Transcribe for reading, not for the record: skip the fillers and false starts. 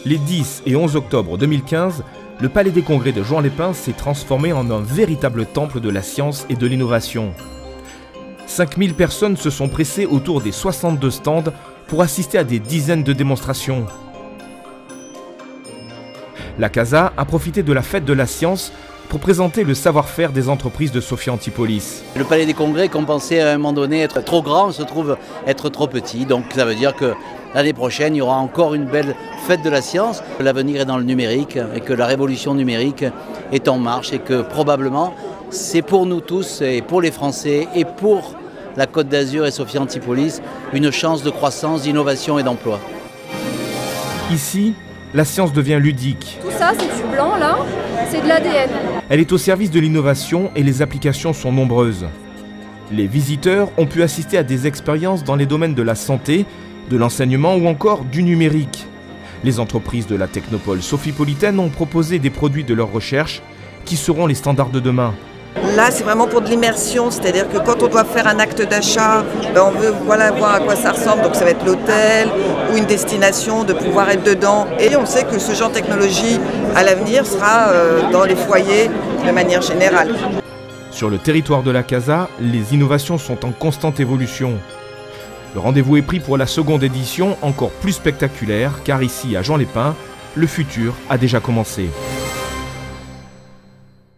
Les 10 et 11 octobre 2015, le Palais des Congrès de Juan-les-Pins s'est transformé en un véritable temple de la science et de l'innovation. 5000 personnes se sont pressées autour des 62 stands pour assister à des dizaines de démonstrations. La CASA a profité de la fête de la science pour présenter le savoir-faire des entreprises de Sophia Antipolis. Le Palais des Congrès, qu'on pensait à un moment donné être trop grand, se trouve être trop petit. Donc ça veut dire que l'année prochaine, il y aura encore une belle fête de la science. L'avenir est dans le numérique et que la révolution numérique est en marche et que probablement c'est pour nous tous et pour les Français et pour la Côte d'Azur et Sophia Antipolis une chance de croissance, d'innovation et d'emploi. Ici, la science devient ludique. Tout ça, c'est du blanc là, c'est de l'ADN. Elle est au service de l'innovation et les applications sont nombreuses. Les visiteurs ont pu assister à des expériences dans les domaines de la santé, de l'enseignement ou encore du numérique. Les entreprises de la technopole sophipolitaine ont proposé des produits de leur recherche qui seront les standards de demain. Là, c'est vraiment pour de l'immersion, c'est-à-dire que quand on doit faire un acte d'achat, on veut voir à quoi ça ressemble, donc ça va être l'hôtel ou une destination, de pouvoir être dedans. Et on sait que ce genre de technologie, à l'avenir, sera dans les foyers de manière générale. Sur le territoire de la CASA, les innovations sont en constante évolution. Le rendez-vous est pris pour la seconde édition, encore plus spectaculaire, car ici, à Juan-les-Pins, le futur a déjà commencé.